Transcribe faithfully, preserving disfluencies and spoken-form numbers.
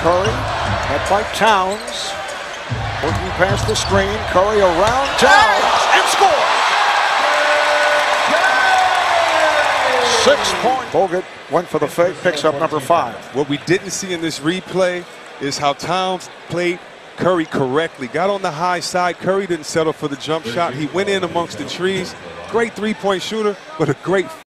Curry, met by Towns. Working past the screen, Curry around Towns, and scores! Six point. Bogut went for the fake, picks up number five. What we didn't see in this replay is how Towns played Curry correctly. Got on the high side. Curry didn't settle for the jump shot. He went in amongst the trees. Great three-point shooter, but a great